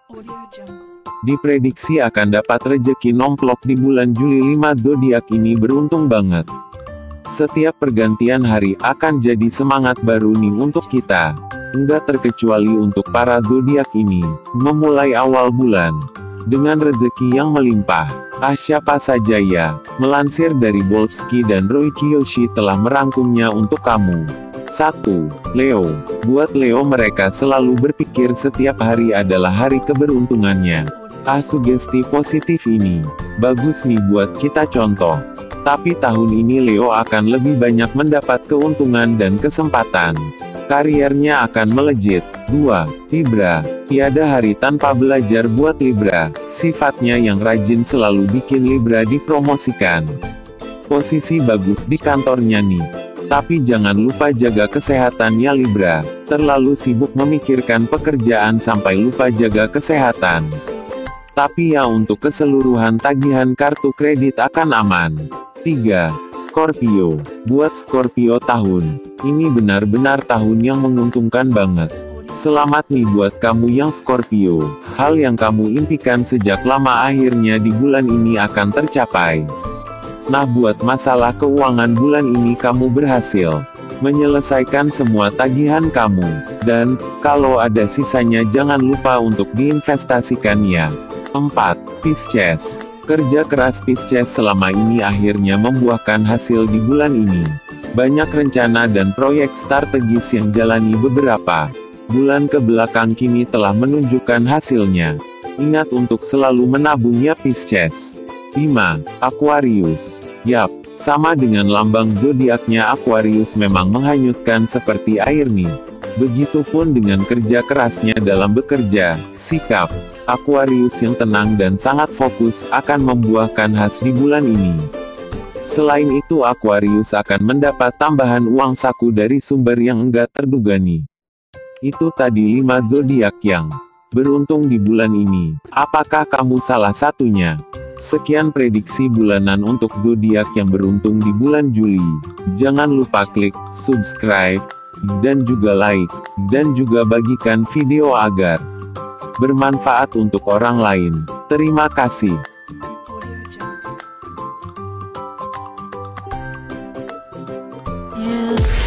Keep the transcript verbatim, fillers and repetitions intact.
Audio Jungle. Diprediksi akan dapat rejeki nomplok di bulan Juli. Lima zodiak ini beruntung banget. Setiap pergantian hari akan jadi semangat baru nih untuk kita. Enggak terkecuali untuk para zodiak ini, memulai awal bulan dengan rezeki yang melimpah. Ah, siapa saja ya? Melansir dari Boltski dan Roy Kiyoshi telah merangkumnya untuk kamu. satu. Leo. Buat Leo, mereka selalu berpikir setiap hari adalah hari keberuntungannya. Ah, sugesti positif ini bagus nih buat kita contoh. Tapi tahun ini Leo akan lebih banyak mendapat keuntungan dan kesempatan. Kariernya akan melejit. dua. Libra. Tiada hari tanpa belajar buat Libra. Sifatnya yang rajin selalu bikin Libra dipromosikan. Posisi bagus di kantornya nih. Tapi jangan lupa jaga kesehatannya Libra. Terlalu sibuk memikirkan pekerjaan sampai lupa jaga kesehatan. Tapi ya, untuk keseluruhan tagihan kartu kredit akan aman. tiga. Scorpio. Buat Scorpio, tahun ini benar-benar tahun yang menguntungkan banget. Selamat nih buat kamu yang Scorpio. Hal yang kamu impikan sejak lama akhirnya di bulan ini akan tercapai. Nah, buat masalah keuangan bulan ini kamu berhasil menyelesaikan semua tagihan kamu. Dan, kalau ada sisanya jangan lupa untuk diinvestasikannya. empat. Pisces. Kerja keras Pisces selama ini akhirnya membuahkan hasil di bulan ini. Banyak rencana dan proyek strategis yang jalani beberapa bulan ke belakang kini telah menunjukkan hasilnya. Ingat untuk selalu menabung ya Pisces. lima. Aquarius. Yap, sama dengan lambang zodiaknya, Aquarius memang menghanyutkan seperti air nih. Begitupun dengan kerja kerasnya dalam bekerja. Sikap Aquarius yang tenang dan sangat fokus akan membuahkan hasil di bulan ini. Selain itu, Aquarius akan mendapat tambahan uang saku dari sumber yang enggak terduga nih. Itu tadi lima zodiak yang beruntung di bulan ini. Apakah kamu salah satunya? Sekian prediksi bulanan untuk zodiak yang beruntung di bulan Juli. Jangan lupa klik subscribe dan juga like, dan juga bagikan video agar bermanfaat untuk orang lain. Terima kasih. Audio Jungle. Yeah.